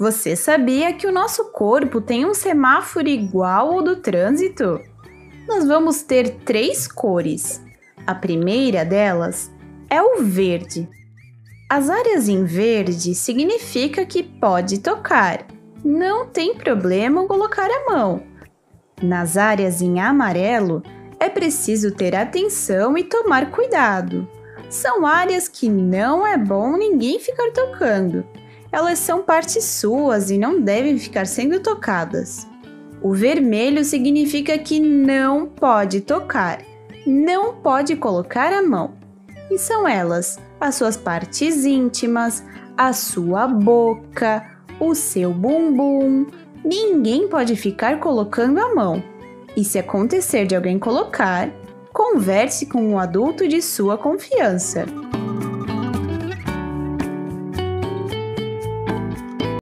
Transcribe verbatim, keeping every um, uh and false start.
Você sabia que o nosso corpo tem um semáforo igual ao do trânsito? Nós vamos ter três cores. A primeira delas é o verde. As áreas em verde significa que pode tocar. Não tem problema colocar a mão. Nas áreas em amarelo, é preciso ter atenção e tomar cuidado. São áreas que não é bom ninguém ficar tocando. Elas são partes suas e não devem ficar sendo tocadas. O vermelho significa que não pode tocar, não pode colocar a mão. E são elas, as suas partes íntimas, a sua boca, o seu bumbum. Ninguém pode ficar colocando a mão. E se acontecer de alguém colocar, converse com um adulto de sua confiança.